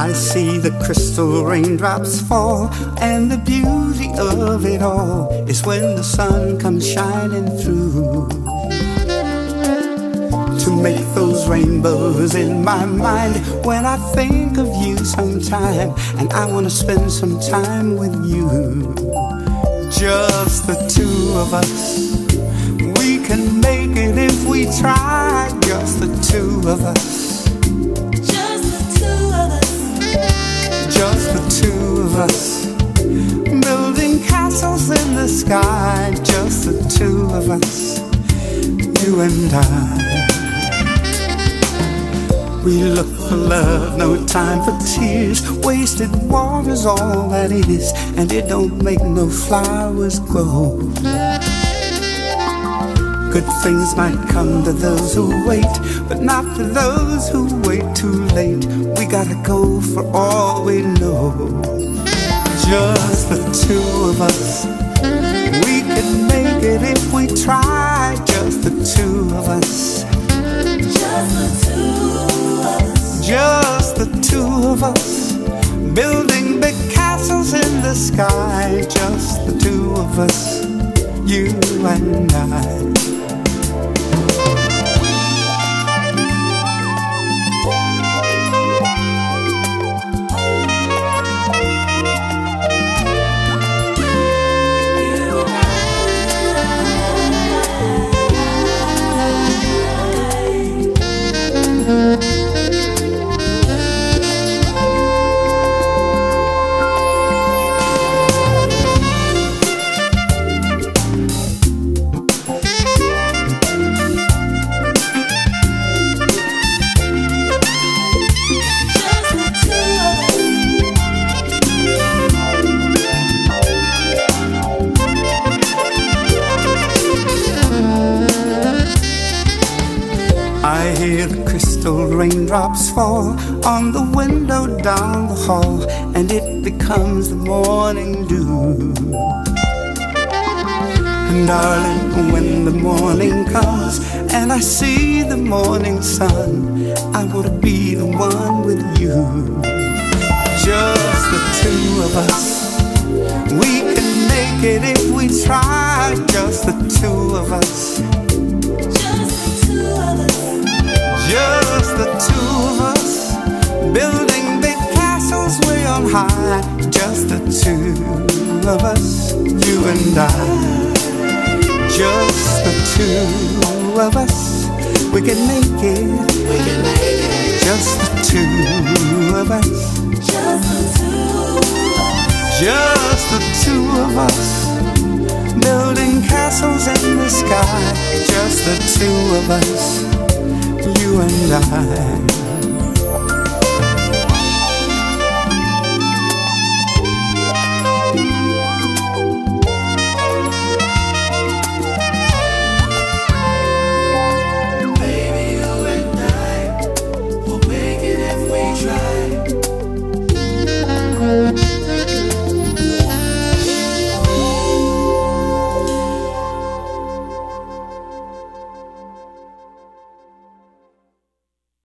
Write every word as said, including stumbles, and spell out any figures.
I see the crystal raindrops fall, and the beauty of it all is when the sun comes shining through to make those rainbows in my mind. When I think of you sometime, and I want to spend some time with you, just the two of us. We can make it if we try, just the two of us. Just the two of us, building castles in the sky. Just the two of us, you and I. We look for love, no time for tears. Wasted water's all that is, and it don't make no flowers grow. Good things might come to those who wait, but not to those who wait too late. We gotta go for all we know. Just the two of us. We can make it if we try. Just the two of us. Just the two of us. Just the two of us. Building big castles in the sky. Just the two of us. You and I. I hear the crystal raindrops fall on the window down the hall, and it becomes the morning dew. And darling, when the morning comes and I see the morning sun, I want to be the one with you. Just the two of us. We can make it if we try. Just the two of us. Just the two of us, building big castles way on high. Just the two of us, you and I. Just the two of us, we can make it. We can make it. Just the two of us. Just the two of us. Just the two of us, building castles in the sky. Just the two of us. You and I.